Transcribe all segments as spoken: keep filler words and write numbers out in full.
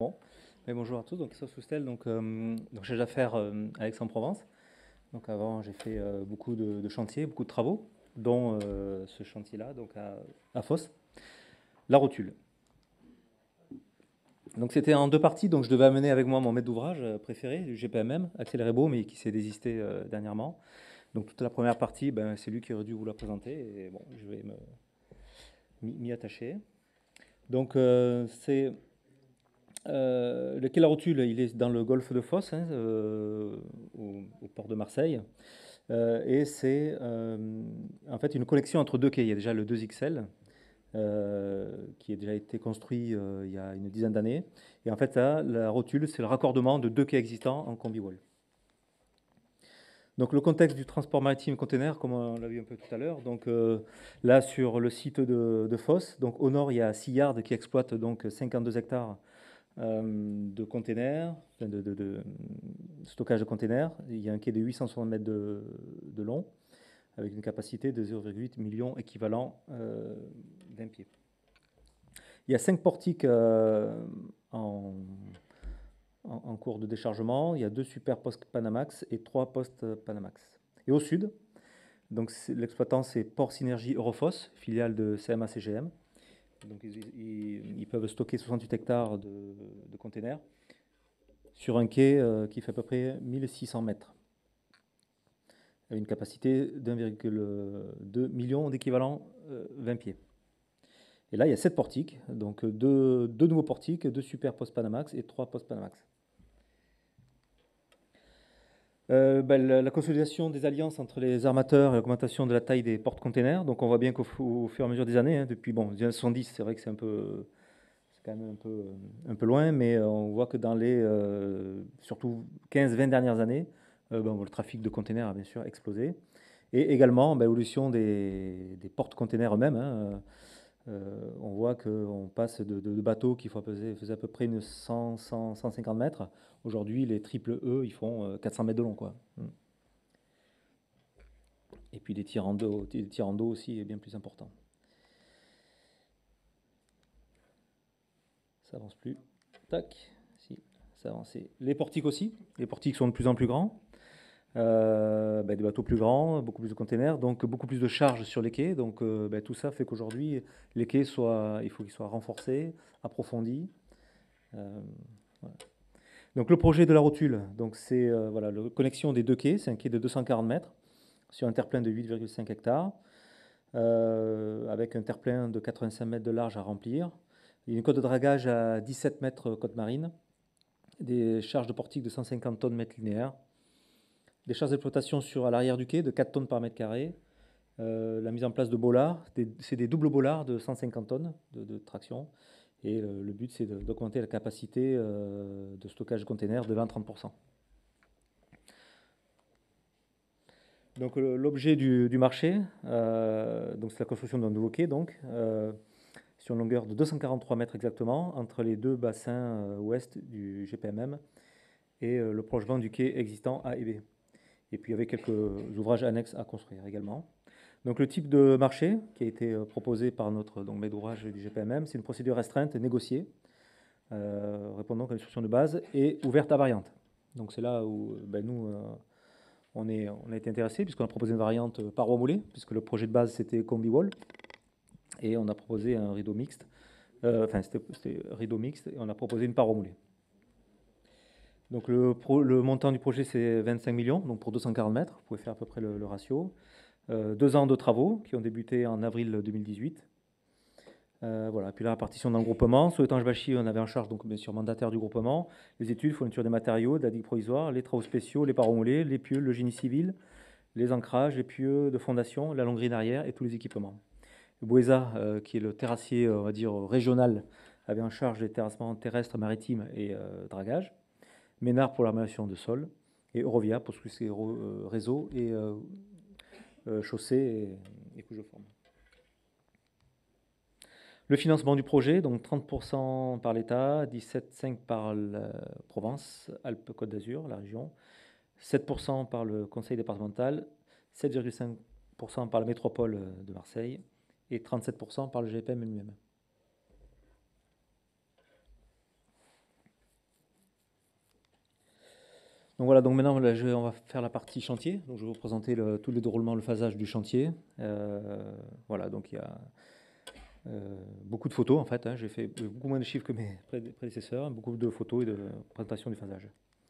Bon, mais bonjour à tous. Donc, Christophe Soustel, donc, euh, donc j'ai d'affaires euh, à Aix-en-Provence. Donc, avant, j'ai fait euh, beaucoup de, de chantiers, beaucoup de travaux, dont euh, ce chantier-là, donc à, à Fos, la rotule. Donc, c'était en deux parties. Donc, je devais amener avec moi mon maître d'ouvrage euh, préféré, du G P M M, Axel Rebaud, mais qui s'est désisté euh, dernièrement. Donc, toute la première partie, ben, c'est lui qui aurait dû vous la présenter. Et bon, je vais me- m'y m'y attacher. Donc, euh, c'est Euh, le quai La Rotule, il est dans le golfe de Fos, hein, euh, au, au port de Marseille. Euh, et c'est euh, en fait une connexion entre deux quais. Il y a déjà le deux X L euh, qui a déjà été construit euh, il y a une dizaine d'années. Et en fait, là, la rotule, c'est le raccordement de deux quais existants en combi-wall. Donc le contexte du transport maritime container, comme on l'a vu un peu tout à l'heure, donc euh, là sur le site de, de Fos, donc au nord il y a Sillard qui exploite donc cinquante-deux hectares euh, de containers, enfin, de, de- de stockage de containers. Il y a un quai de huit cent soixante mètres de, de long, avec une capacité de zéro virgule huit millions équivalent euh, vingt pieds. Il y a cinq portiques euh, en, en- en cours de déchargement. Il y a deux super postes Panamax et trois postes Panamax. Et au sud, donc c'est- l'exploitant c'est Port Synergie Eurofos, filiale de C M A C G M. Donc ils, ils- ils peuvent stocker soixante-huit hectares de, de containers sur un quai euh, qui fait à peu près mille six cents mètres, avec une capacité d'un virgule deux million d'équivalent euh, vingt pieds. Et là, il y a sept portiques, donc deux, deux nouveaux portiques, deux super post Panamax et trois post Panamax. Euh, ben, la, la consolidation des alliances entre les armateurs et l'augmentation de la taille des porte-containers. Donc on voit bien qu'au au fur et à mesure des années, hein, depuis bon, les années soixante-dix, c'est vrai que c'est un peu, c'est quand même un peu, un peu loin, mais euh, on voit que dans les euh, surtout quinze vingt dernières années, euh, ben, le trafic de containers a bien sûr explosé. Et également ben, l'évolution des, des porte-containers eux-mêmes. Hein, euh, on voit qu'on passe de, de- de bateaux qui faisaient, faisaient à peu près une cent, cent, cent cinquante mètres. Aujourd'hui, les triple E, ils font euh, quatre cents mètres de long, quoi. Mm. Et puis des tirs en dos, des tirs en dos aussi est bien plus important. Ça avance plus. Tac. Si, ça avance. Les portiques aussi. Les portiques sont de plus en plus grands. Euh, ben, des bateaux plus grands, beaucoup plus de containers, donc beaucoup plus de charges sur les quais. Donc euh, ben, tout ça fait qu'aujourd'hui, les quais soient, il faut qu'ils soient renforcés, approfondis. Euh, voilà. Donc le projet de la rotule, donc c'est euh, voilà, la connexion des deux quais, c'est un quai de deux cent quarante mètres sur un terre-plein de huit virgule cinq hectares, euh, avec un terre-plein de quatre-vingt-cinq mètres de large à remplir. Il y a une côte de dragage à dix-sept mètres côte marine, des charges de portique de cent cinquante tonnes mètre linéaire, des charges d'exploitation sur à l'arrière du quai de quatre tonnes par mètre carré, euh, la mise en place de bollards, c'est des doubles bollards de cent cinquante tonnes de, de traction, et le, le but c'est d'augmenter la capacité euh, de stockage de containers de vingt à trente pour cent. Donc l'objet du, du marché, euh, donc c'est la construction d'un nouveau quai, donc euh, sur une longueur de deux cent quarante-trois mètres exactement, entre les deux bassins euh, ouest du G P M M et euh, le prolongement du quai existant A et B. Et puis avec quelques ouvrages annexes à construire également. Donc le type de marché qui a été euh, proposé par notre donc, maître d'ouvrage du G P M M, c'est une procédure restreinte négociée, euh, répondant à l'instruction de base et ouverte à variante. Donc c'est là où ben, nous, euh, on, est, on a été intéressés, puisqu'on a proposé une variante paroi moulée, puisque le projet de base c'était combi wall, et on a proposé un rideau mixte, euh, enfin c'était rideau mixte, et on a proposé une paroi moulée. Donc le, pro, le montant du projet c'est vingt-cinq millions, donc pour deux cent quarante mètres, vous pouvez faire à peu près le, le ratio. Euh, deux ans de travaux qui ont débuté en avril deux mille dix-huit. Euh, voilà. Puis la répartition dans le groupement. Sous Étange Bachy, on avait en charge, donc bien sûr, mandataire du groupement, les études, fourniture des matériaux, de la digue provisoire, les travaux spéciaux, les parois moulées, les pieux, le génie civil, les ancrages, les pieux de fondation, la longrine arrière et tous les équipements. Boueza, euh, qui est le terrassier, on va dire, régional, avait en charge les terrassements terrestres, maritimes et euh, dragage. Ménard pour l'armation de sol. Et Eurovia pour tout ce qui est euh, réseau et euh, euh, chaussée et, et couche de forme. Le financement du projet, donc trente pour cent par l'État, dix-sept virgule cinq pour cent par la Provence, Alpes-Côte d'Azur, la région, sept pour cent par le conseil départemental, sept virgule cinq pour cent par la métropole de Marseille et trente-sept pour cent par le G P M lui-même. Donc voilà, donc maintenant là, je vais- on va faire la partie chantier. Donc je vais vous présenter le, tout le déroulement, le phasage du chantier. Euh, voilà, donc il y a euh, beaucoup de photos en fait, hein. J'ai fait beaucoup moins de chiffres que mes prédé- prédécesseurs, beaucoup de photos et de présentation du phasage.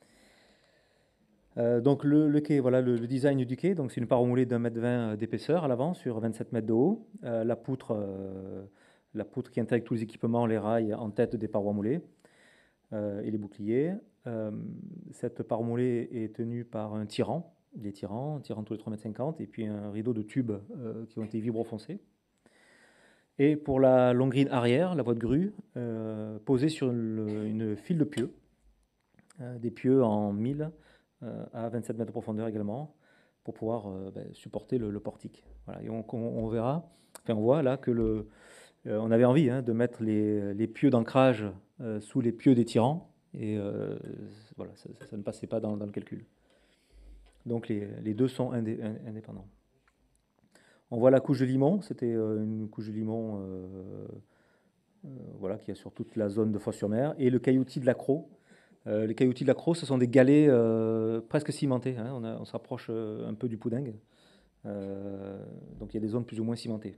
Euh, donc le, le quai, voilà le, le design du quai. Donc c'est une paroi moulée d'un mètre vingt d'épaisseur à l'avant sur vingt-sept mètres de haut. Euh, la poutre, euh, la poutre qui intègre tous les équipements, les rails en tête des parois moulées euh, et les boucliers. Euh, cette paroi moulée est tenue par un tirant, des tirants, un tirant tous les trois mètres cinquante, et puis un rideau de tubes euh, qui ont été vibrofoncés. Et pour la longrine arrière, la voie de grue, euh, posée sur le- une file de pieux, euh, des pieux en mille euh, à vingt-sept mètres de profondeur également, pour pouvoir euh, ben, supporter le, le portique. Voilà. Et on, on- on verra, enfin on voit là que le, euh, on avait envie hein, de mettre les, les pieux d'ancrage euh, sous les pieux des tirants, et euh, voilà, ça, ça- ça ne passait pas dans, dans le calcul. Donc les, les deux sont indé- in- indépendants. On voit la couche de limon, c'était euh, une couche de limon euh, euh, voilà, qui est sur toute la zone de Fos-sur-Mer, et le cailloutis de l'accro. Euh, les cailloutis de l'accro, ce sont des galets euh, presque cimentés, hein. On, a- on s'approche euh, un peu du poudingue. Euh, donc il y a des zones plus ou moins cimentées.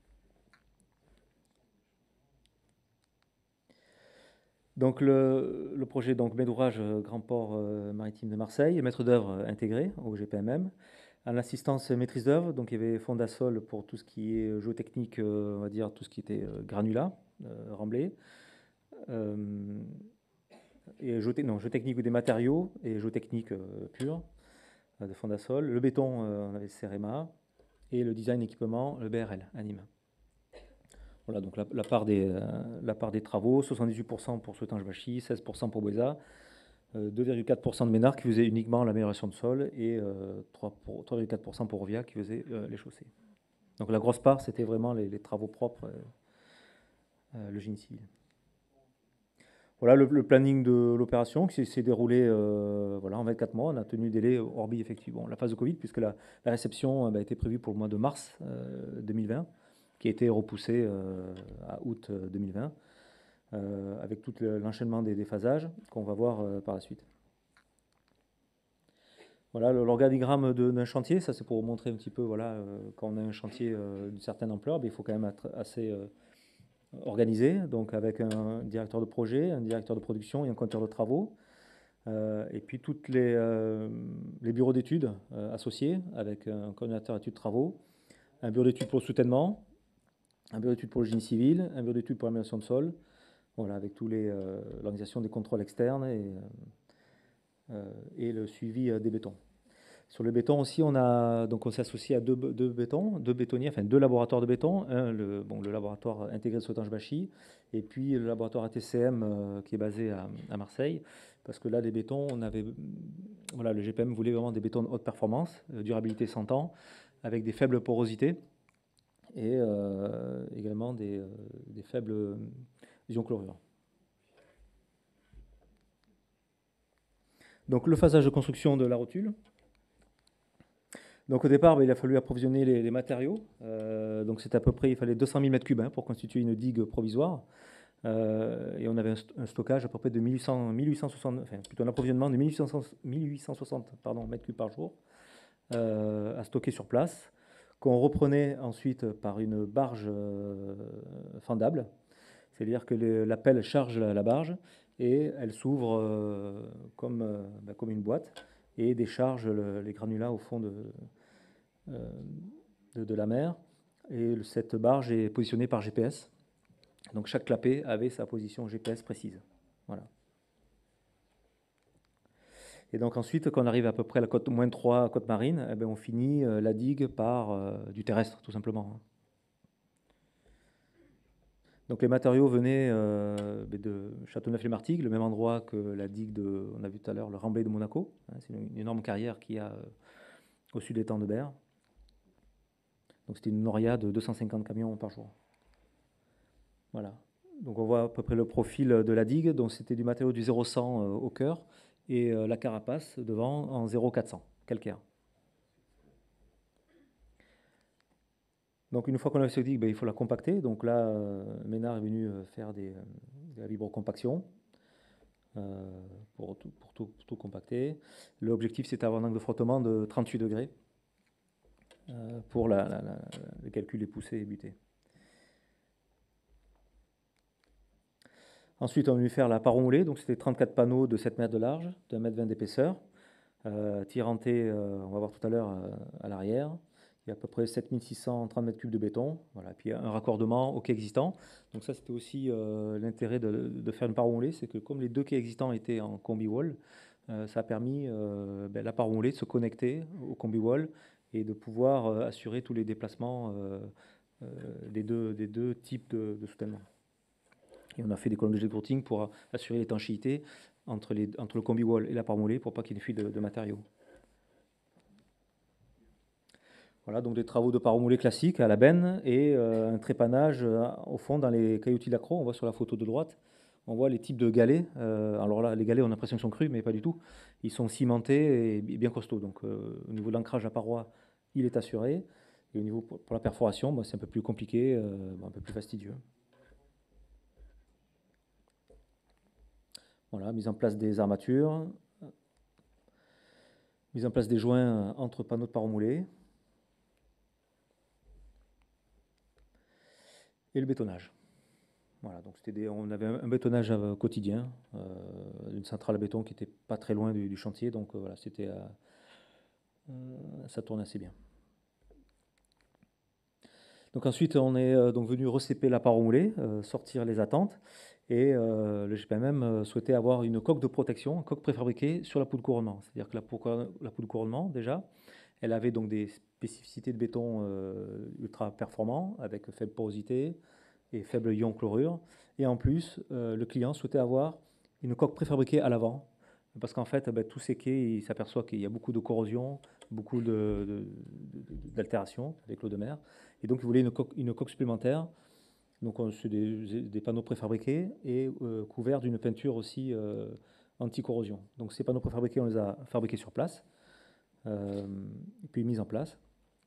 Donc le, le projet donc maître d'ouvrage euh, Grand Port euh, Maritime de Marseille, maître d'œuvre euh, intégré au G P M M. En assistance euh, maîtrise d'œuvre, donc il y avait Fondasol pour tout ce qui est géotechnique, euh, on va dire tout ce qui était euh, granulat, euh, remblai. Euh, et géoté- non, géotechnique ou des matériaux et géotechnique euh, pure euh, de Fondasol. Le béton, euh, on avait Cerema. Et le design équipement, le B R L, Anime. Voilà, donc la, la part, des, euh, la part des travaux, soixante-dix-huit pour cent pour Sautange-Bachy, seize pour cent pour Boisa, euh, deux virgule quatre pour cent de Ménard qui faisait uniquement l'amélioration de sol et euh, trois pour- trois virgule quatre pour cent pour Rovia qui faisait euh, les chaussées. Donc la grosse part, c'était vraiment les, les travaux propres, euh, euh, le génie civil. Voilà le, le planning de l'opération qui s'est déroulé euh, voilà, en vingt-quatre mois. On a tenu délai orbi effectivement la phase de Covid, puisque la, la réception euh, bah, était prévue pour le mois de mars euh, deux mille vingt, qui a été repoussée euh, à août euh, deux mille vingt, euh, avec tout le- l'enchaînement des, des phasages qu'on va voir euh, par la suite. Voilà le- l'organigramme de- d'un chantier, ça c'est pour vous montrer un petit peu, voilà, euh, quand on a un chantier euh, d'une certaine ampleur, ben, il faut quand même être assez euh, organisé, donc avec un directeur de projet, un directeur de production et un compteur de travaux. Euh, et puis toutes les, euh, les bureaux d'études euh, associés avec un coordinateur études travaux, un bureau d'études pour le soutènement, un bureau d'études pour le génie civil, un bureau d'études pour l'amélioration de sol, voilà, avec tous les euh, l'organisation des contrôles externes et, euh, et le suivi euh, des bétons. Sur le béton aussi, on a donc on s'est associé à deux, deux bétons, deux bétonniers, enfin deux laboratoires de béton, un le, bon, le laboratoire intégré de Sautange-Bachy et puis le laboratoire A T C M euh, qui est basé à, à Marseille, parce que là les bétons, on avait voilà, le G P M voulait vraiment des bétons de haute performance, euh, durabilité cent ans, avec des faibles porosités et euh, également des, euh, des faibles ions chlorure. Donc le phasage de construction de la rotule. Donc au départ, bah, il a fallu approvisionner les, les matériaux. Euh, donc c'est à peu près, il fallait deux cent mille mètres cubes hein, pour constituer une digue provisoire. Euh, et on avait un, st- un stockage à peu près de mille huit cents, mille huit cent soixante, enfin plutôt un approvisionnement de mille huit cents mille huit cent soixante pardon, mètres cubes par jour euh, à stocker sur place, qu'on reprenait ensuite par une barge euh, fendable. C'est-à-dire que les- la pelle charge la, la barge et elle s'ouvre euh, comme, euh, bah, comme une boîte et décharge le- les granulats au fond de, euh, de, de la mer. Et cette barge est positionnée par G P S. Donc chaque clapet avait sa position G P S précise. Voilà. Et donc ensuite, quand on arrive à peu près à la côte moins trois, côte marine, eh ben, on finit euh, la digue par euh, du terrestre, tout simplement. Donc les matériaux venaient euh, ben, de Châteauneuf-les-Martigues, le même endroit que la digue de, on a vu tout à l'heure, le remblai de Monaco. Hein, c'est une, une énorme carrière qu'il y a euh, au sud des temps de Berre. Donc c'était une noria de deux cent cinquante camions par jour. Voilà. Donc on voit à peu près le profil de la digue. Donc c'était du matériau du zéro cent euh, au cœur et euh, la carapace devant en zéro quatre cents calcaire. Donc une fois qu'on a cette digue, ben, il faut la compacter. Donc là, euh, Ménard est venu euh, faire des, euh, de la vibrocompaction. euh, pour, tout, pour, tout, pour tout compacter. L'objectif, c'est d'avoir un angle de frottement de trente-huit degrés euh, pour la, la, la, le calcul des poussées et butées. Ensuite, on a dû faire la paron-moulée, donc c'était trente-quatre panneaux de sept mètres de large, d'un mètre vingt d'épaisseur, euh, tirantés, euh, on va voir tout à l'heure, euh, à l'arrière. Il y a à peu près sept mille six cent trente mètres cubes de béton, voilà. Puis un raccordement au quai existant. Donc ça, c'était aussi euh, l'intérêt de, de, faire une paron-moulée, c'est que comme les deux quais existants étaient en combi-wall, euh, ça a permis euh, ben, la paron-moulée de se connecter au combi-wall et de pouvoir euh, assurer tous les déplacements euh, euh, des, deux, des deux types de, de soutènement. Et on a fait des colonnes de jet courting pour assurer l'étanchéité entre, les, entre le combi-wall et la paron-moulée pour pas qu'il y ait une fuite de, de matériaux. Voilà, donc des travaux de paron-moulée classiques à la benne et euh, un trépannage euh, au fond dans les caillotis d'accro. On voit sur la photo de droite, on voit les types de galets. Euh, alors là, les galets, on a l'impression qu'ils sont crus, mais pas du tout. Ils sont cimentés et bien costauds. Donc euh, au niveau de l'ancrage à paroi, il est assuré. Et au niveau pour, pour la perforation, bah, c'est un peu plus compliqué, euh, un peu plus fastidieux. Voilà, mise en place des armatures, mise en place des joints entre panneaux de paron moulé et le bétonnage. Voilà, donc des, on avait un bétonnage euh, quotidien, euh, une centrale à béton qui n'était pas très loin du, du chantier, donc euh, voilà, c'était, euh, euh, ça tournait assez bien. Donc ensuite, on est euh, donc venu recéper la paron moulée, euh, sortir les attentes, et euh, le G P M M euh, souhaitait avoir une coque de protection, une coque préfabriquée sur la poutre de couronnement. C'est-à-dire que la, la poutre de couronnement, déjà, elle avait donc des spécificités de béton euh, ultra performants, avec faible porosité et faible ion chlorure. Et en plus, euh, le client souhaitait avoir une coque préfabriquée à l'avant, parce qu'en fait, ben, tous ces quais, il s'aperçoit qu'il y a beaucoup de corrosion, beaucoup d'altération avec l'eau de mer. Et donc, il voulait une coque, une coque supplémentaire. Donc, c'est des, des panneaux préfabriqués et euh, couverts d'une peinture aussi euh, anti-corrosion. Donc, ces panneaux préfabriqués, on les a fabriqués sur place, euh, et puis mis en place.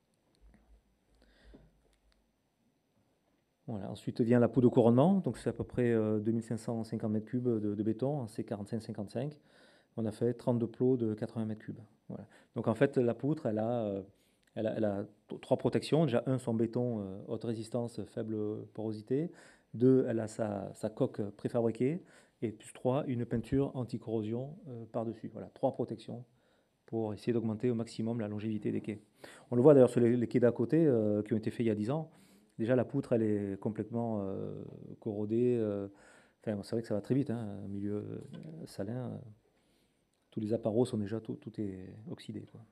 Voilà. Ensuite vient la poudre de couronnement, donc c'est à peu près euh, deux mille cinq cent cinquante mètres cubes de, de béton en C quarante-cinq cinquante-cinq. On a fait trente-deux plots de quatre-vingts mètres cubes. Voilà. Donc en fait, la poutre, elle a, euh, elle a, elle a trois protections. Déjà, un, son béton, euh, haute résistance, faible porosité. Deux, elle a sa, sa coque préfabriquée. Et plus trois, une peinture anti-corrosion euh, par-dessus. Voilà, trois protections pour essayer d'augmenter au maximum la longévité des quais. On le voit d'ailleurs sur les, les quais d'à côté euh, qui ont été faits il y a dix ans. Déjà, la poutre, elle est complètement euh, corrodée. Euh, enfin, c'est vrai que ça va très vite, hein, milieu euh, salin. Euh, tous les appareils sont déjà, tout, tout est oxydé, quoi.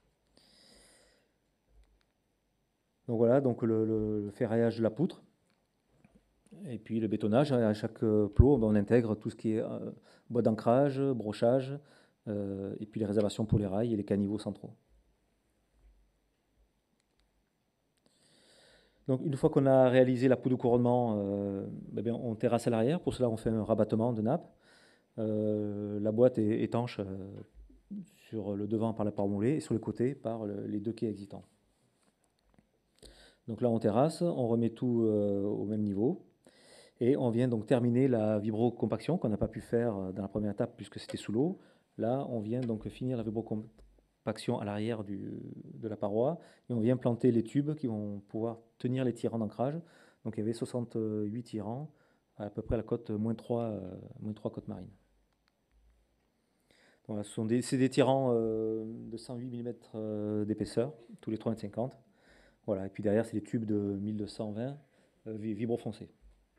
Donc voilà, donc le, le, le ferraillage de la poutre. Et puis le bétonnage, à chaque euh, plot, ben, on intègre tout ce qui est euh, bois d'ancrage, brochage, euh, et puis les réservations pour les rails et les caniveaux centraux. Donc une fois qu'on a réalisé la poutre de couronnement, euh, ben bien, on terrasse à l'arrière. Pour cela, on fait un rabattement de nappe. Euh, la boîte est étanche euh, sur le devant par la part moulée et sur les côtés par le, les deux quais existants. Donc là, on terrasse, on remet tout euh, au même niveau. Et on vient donc terminer la vibrocompaction qu'on n'a pas pu faire dans la première étape puisque c'était sous l'eau. Là, on vient donc finir la vibrocompaction à l'arrière de la paroi et on vient planter les tubes qui vont pouvoir tenir les tirants d'ancrage. Donc il y avait soixante-huit tirants à peu près à la côte moins trois, euh, moins trois côte marine. Voilà, ce sont des, c'est des tirants euh, de cent huit millimètres euh, d'épaisseur, tous les trois mètres cinquante. Voilà, et puis derrière, c'est des tubes de mille deux cent vingt euh, vibrofoncés.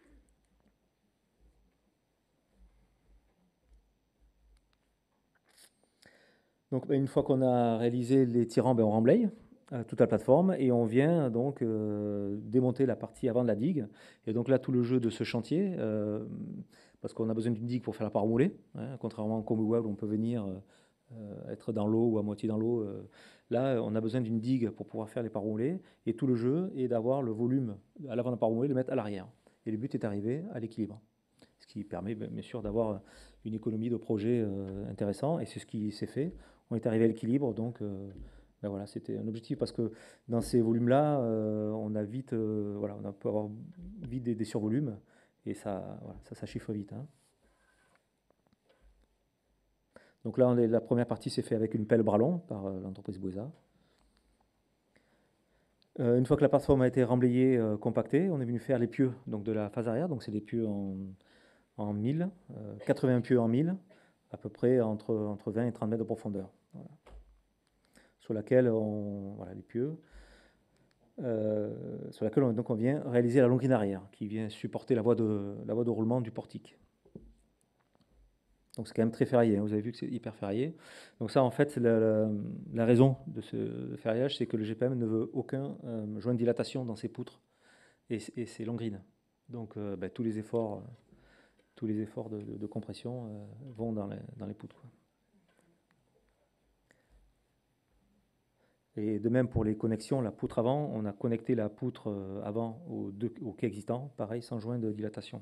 Donc ben, une fois qu'on a réalisé les tirants, ben, on remblaye euh, toute la plateforme et on vient donc euh, démonter la partie avant de la digue. Et donc là, tout le jeu de ce chantier, euh, parce qu'on a besoin d'une digue pour faire la part moulée, hein, contrairement au combi web où on peut venir euh, être dans l'eau ou à moitié dans l'eau. Euh, là, on a besoin d'une digue pour pouvoir faire les parts moulées. Et tout le jeu est d'avoir le volume à l'avant de la part moulée, le mettre à l'arrière. Et le but est d'arriver à l'équilibre. Ce qui permet bien sûr d'avoir une économie de projet euh, intéressant. Et c'est ce qui s'est fait. On est arrivé à l'équilibre, donc euh, ben voilà, c'était un objectif parce que dans ces volumes-là, euh, on a vite, euh, voilà, on peut avoir vite des, des survolumes et ça, voilà, ça, ça chiffre vite, hein. Donc là, on est- la première partie s'est faite avec une pelle Bralon par euh, l'entreprise Boueza. Euh, une fois que la plateforme a été remblayée, euh, compactée, on est venu faire les pieux donc de la phase arrière. Donc c'est des pieux en, en mille, euh, quatre-vingts pieux en mille, à peu près entre, entre vingt et trente mètres de profondeur. Voilà. Sur laquelle on, voilà, les pieux, euh, sur laquelle on, donc on vient réaliser la longuine arrière, qui vient supporter la voie de, la voie de roulement du portique. Donc c'est quand même très ferraillé, hein. Vous avez vu que c'est hyper ferraillé. Donc ça, en fait, c'est la, la- la raison de ce ferraillage, c'est que le G P M ne veut aucun euh, joint de dilatation dans ses poutres et, et ses longrines. Donc euh, bah, tous les efforts, euh, tous les efforts de, de- de compression euh, vont dans les, dans les poutres, quoi. Et de même pour les connexions, la poutre avant, on a connecté la poutre euh, avant au, deux- au quai existant, pareil, sans joint de dilatation.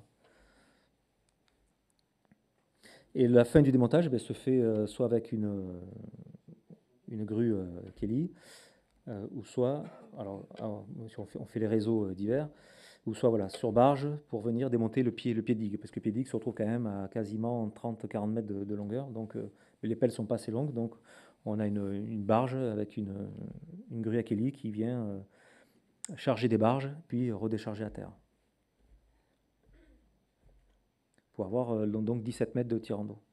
Et la fin du démontage ben, se fait euh, soit avec une, euh, une grue euh, Kelly, euh, ou soit, alors, alors, si on fait, on fait les réseaux euh, divers, ou soit voilà, sur barge pour venir démonter le pied, le pied de digue, parce que le pied de digue se retrouve quand même à quasiment trente à quarante mètres de, de longueur, donc euh, mais les pelles sont pas assez longues, donc on a une, une barge avec une, une grue à Kelly qui vient euh, charger des barges, puis redécharger à terre, pour avoir euh, donc dix-sept mètres de tirant d'eau.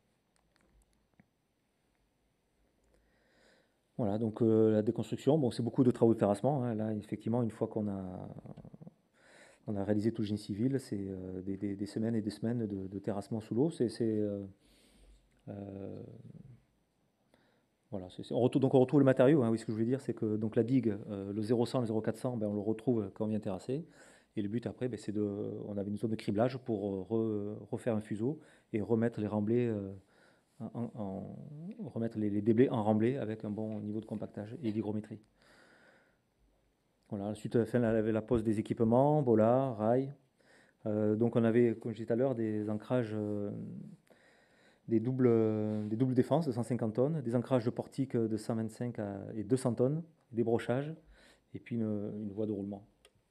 Voilà, donc euh, la déconstruction, bon, c'est beaucoup de travaux de terrassement, hein. Là, effectivement, une fois qu'on a, on a réalisé tout le génie civil, c'est euh, des, des- des semaines et des semaines de, de terrassement sous l'eau. C'est, c'est, euh, euh, voilà, c'est- c'est- on retrouve, donc on retrouve le matériau, hein. Oui, ce que je voulais dire, c'est que donc la digue, euh, le zéro cent, le zéro quatre cents, ben, on le retrouve quand on vient terrasser. Et le but après, ben, c'est de, on avait une zone de criblage pour euh, re- refaire un fuseau et remettre les remblais, euh, en, en- remettre les, les déblais en remblai avec un bon niveau de compactage et d'hygrométrie. Voilà, ensuite, enfin, on avait la pose des équipements, bola, rails. Euh, donc on avait, comme je disais tout à l'heure, des ancrages, euh, des doubles, euh, des doubles défenses de cent cinquante tonnes, des ancrages de portique de cent vingt-cinq à- et deux cents tonnes, des brochages, et puis une, une voie de roulement.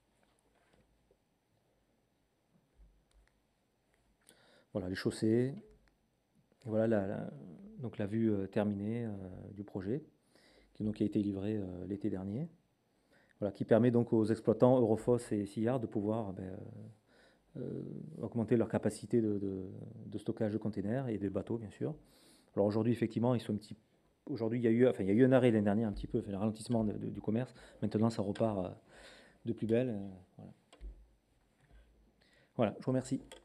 Voilà, les chaussées, et voilà la, la- donc la vue euh, terminée euh, du projet, qui, donc, a été livré euh, l'été dernier. Voilà, qui permet donc aux exploitants Eurofoss et Sillard de pouvoir ben, euh, augmenter leur capacité de, de- de stockage de containers et de bateaux, bien sûr. Alors aujourd'hui, effectivement, ils sont un petit. Aujourd'hui, il y a eu, enfin, il y a eu un arrêt l'année dernière, un petit peu, enfin, le ralentissement de- de- du commerce. Maintenant, ça repart euh, de plus belle. euh, voilà. Voilà, je vous remercie.